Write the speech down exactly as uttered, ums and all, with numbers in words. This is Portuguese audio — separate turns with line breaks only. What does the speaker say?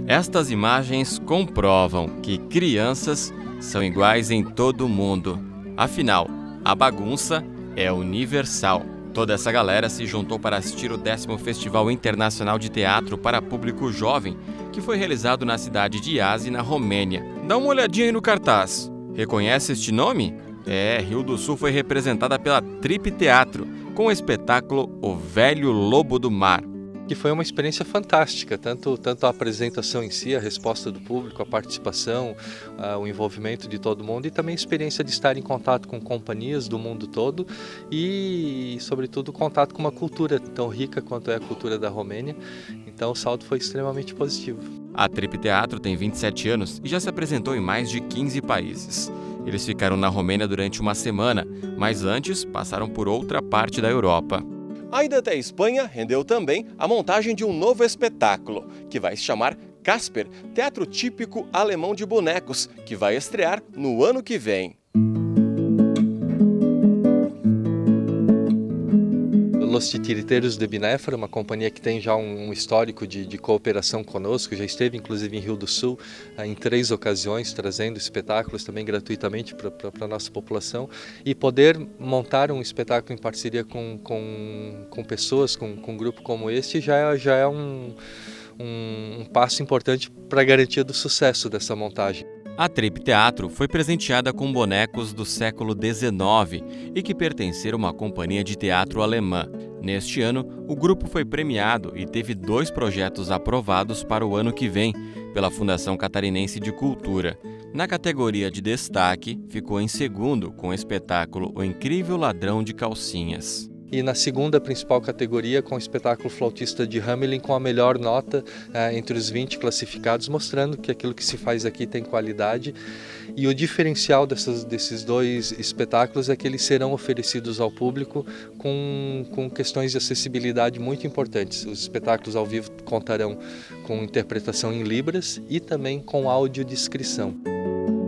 Estas imagens comprovam que crianças são iguais em todo o mundo. Afinal, a bagunça é universal. Toda essa galera se juntou para assistir o décimo Festival Internacional de Teatro para Público Jovem, que foi realizado na cidade de Iași, na Romênia. Dá uma olhadinha aí no cartaz. Reconhece este nome? É, Rio do Sul foi representada pela Trip Teatro, com o espetáculo O Velho Lobo do Mar.
Que foi uma experiência fantástica, tanto, tanto a apresentação em si, a resposta do público, a participação, uh, o envolvimento de todo mundo e também a experiência de estar em contato com companhias do mundo todo e, sobretudo, contato com uma cultura tão rica quanto é a cultura da Romênia. Então o saldo foi extremamente positivo.
A Trip Teatro tem vinte e sete anos e já se apresentou em mais de quinze países. Eles ficaram na Romênia durante uma semana, mas antes passaram por outra parte da Europa.
A ida até a Espanha rendeu também a montagem de um novo espetáculo, que vai se chamar Casper, teatro típico alemão de bonecos, que vai estrear no ano que vem.
Los Titiriteiros de Binéfara, uma companhia que tem já um histórico de, de cooperação conosco, já esteve inclusive em Rio do Sul em três ocasiões, trazendo espetáculos também gratuitamente para a nossa população. E poder montar um espetáculo em parceria com, com, com pessoas, com, com um grupo como este, já, já é um, um, um passo importante para a garantia do sucesso dessa montagem.
A Trip Teatro foi presenteada com bonecos do século dezenove e que pertenceram a uma companhia de teatro alemã. Neste ano, o grupo foi premiado e teve dois projetos aprovados para o ano que vem pela Fundação Catarinense de Cultura. Na categoria de destaque, ficou em segundo com o espetáculo O Incrível Ladrão de Calcinhas.
E na segunda principal categoria, com o espetáculo Flautista de Hamelin, com a melhor nota eh, entre os vinte classificados, mostrando que aquilo que se faz aqui tem qualidade. E o diferencial dessas, desses dois espetáculos é que eles serão oferecidos ao público com, com questões de acessibilidade muito importantes. Os espetáculos ao vivo contarão com interpretação em libras e também com audiodescrição.